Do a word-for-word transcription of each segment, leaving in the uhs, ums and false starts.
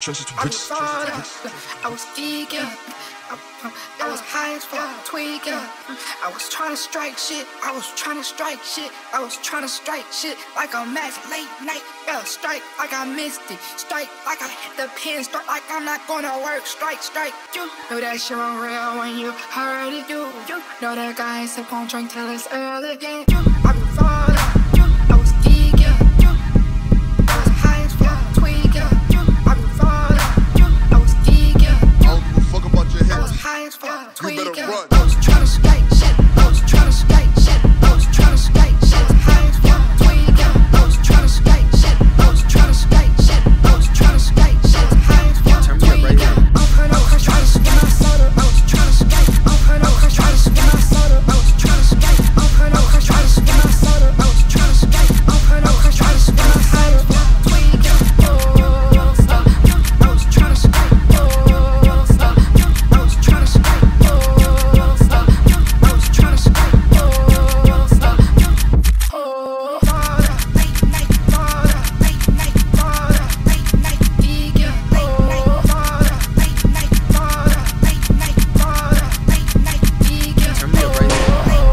Stretch it to I was bitches. thought up, I was vegan. I, I was high as fuck, tweaking. I was trying to strike shit. I was trying to strike shit. I was trying to strike shit like a match late night. Yeah, strike like I missed it. Strike like I hit the pin. Strike like I'm not gonna work. Strike, strike. You know that shit won't real when you heard it. You, you know that guy sip on drink till it's early again. You, I was thought up. You, I was vegan. You, I was high as fuck, tweaking. You, I was thought up. You, I was vegan. I don't give a fuck about your I was head. high as fuck, You better tweaking. run. I was tryna strike shit. I was tryna strike shit. I was tryna strike shit. I was high as fuck, tweaking. I was tryna strike shit. I was tryna strike shit. I was tryna strike shit. I was high as fuck, tweaking. I'm putting up crush, tryna spin my soda. I was tryna strike. I'm putting up crush, tryna spin my soda. I was tryna strike. I'm putting up crush, tryna spin my soda. I was tryna strike. I'm putting up crush, tryna spin my soda. Tweaking. Oh, stop. I was tryna strike. Oh, stop. I was tryna strike. Oh, stop. I was tryna strike. Oh, stop. Oh, water, late night, water, late night, water, late night, vegan. Oh, water, late night, water, late night, water, late night, vegan. Turn me up right here.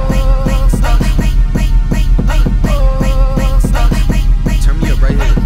Turn me up right here.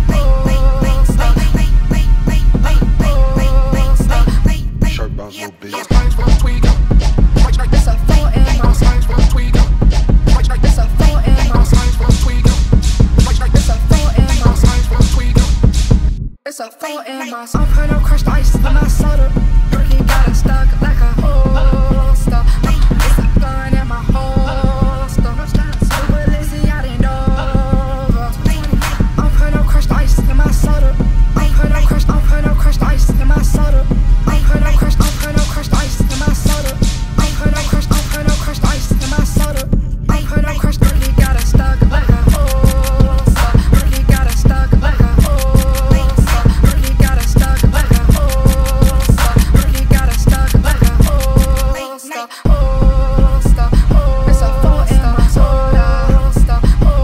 Sharp bounce, little bitch. It's a four in my science for tweaker. It's a four in my science for tweaker. It's a four in my science for tweaker. It's a four in my. I'm putting up crushed ice in my soda. Ricky got it stuck like a holster. It's a gun in my holster. Super lazy, I didn't know. I'm putting up crushed ice in my soda. I'm putting up crushed. I'm putting up crushed ice in my soda. I'm putting up crushed. I'm putting up crushed ice in my soda. I'm putting up crushed. I'm putting up crushed ice in my soda. I'm putting up crushed. Ricky got it stuck like a holster. Ricky got it stuck like a holster. Ricky got it stuck like a holster. Ricky got it stuck like a holster. Holster. It's a four in my soda. Holster.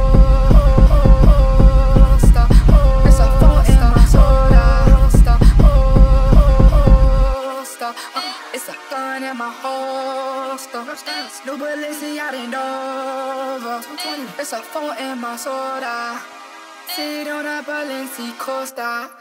Holster. It's a four in my soda. Holster. Holster. It's a gun in my holster. New Balenciaga Nova. It's a four in my soda. Sit on a Balenciaga Costa.